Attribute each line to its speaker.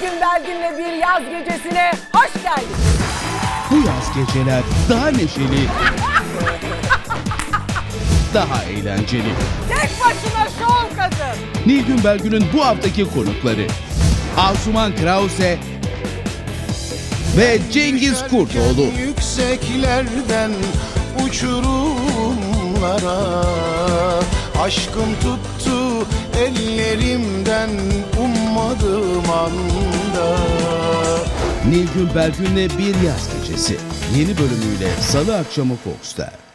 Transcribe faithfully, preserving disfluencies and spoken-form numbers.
Speaker 1: Nilgün Belgün'le bir yaz gecesine hoş geldiniz.
Speaker 2: Bu yaz geceler daha neşeli, daha eğlenceli.
Speaker 1: Tek başına şov kadın.
Speaker 2: Nilgün Belgün'ün bu haftaki konukları Asuman Krause ve Cengiz Kurtoğlu.
Speaker 3: Yükseklerden uçurumlara aşkım tuttu ellerimden ummadığım anda.
Speaker 2: Nilgün Belgün'le bir yaz gecesi yeni bölümüyle Salı akşamı Fox'ta.